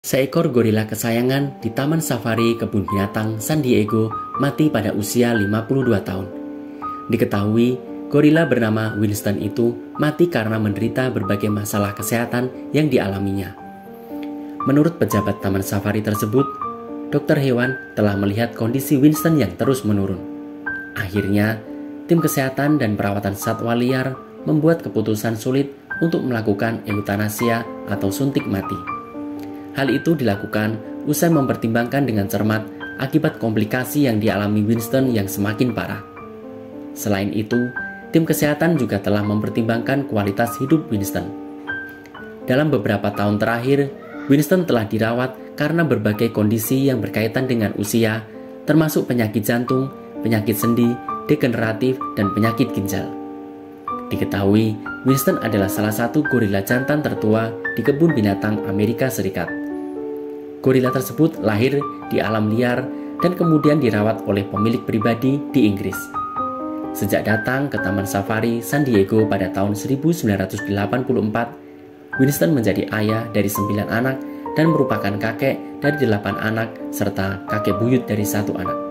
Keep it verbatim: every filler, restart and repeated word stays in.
Seekor gorila kesayangan di Taman Safari Kebun Binatang San Diego mati pada usia lima puluh dua tahun. Diketahui, gorila bernama Winston itu mati karena menderita berbagai masalah kesehatan yang dialaminya. Menurut pejabat Taman Safari tersebut, dokter hewan telah melihat kondisi Winston yang terus menurun. Akhirnya, tim kesehatan dan perawatan satwa liar membuat keputusan sulit untuk melakukan eutanasia atau suntik mati. Hal itu dilakukan usai mempertimbangkan dengan cermat akibat komplikasi yang dialami Winston yang semakin parah. Selain itu, tim kesehatan juga telah mempertimbangkan kualitas hidup Winston. Dalam beberapa tahun terakhir, Winston telah dirawat karena berbagai kondisi yang berkaitan dengan usia, termasuk penyakit jantung, penyakit sendi, degeneratif, dan penyakit ginjal. Diketahui, Winston adalah salah satu gorila jantan tertua di kebun binatang Amerika Serikat. Gorila tersebut lahir di alam liar dan kemudian dirawat oleh pemilik pribadi di Inggris. Sejak datang ke Taman Safari San Diego pada tahun seribu sembilan ratus delapan puluh empat, Winston menjadi ayah dari sembilan anak dan merupakan kakek dari delapan anak serta kakek buyut dari satu anak.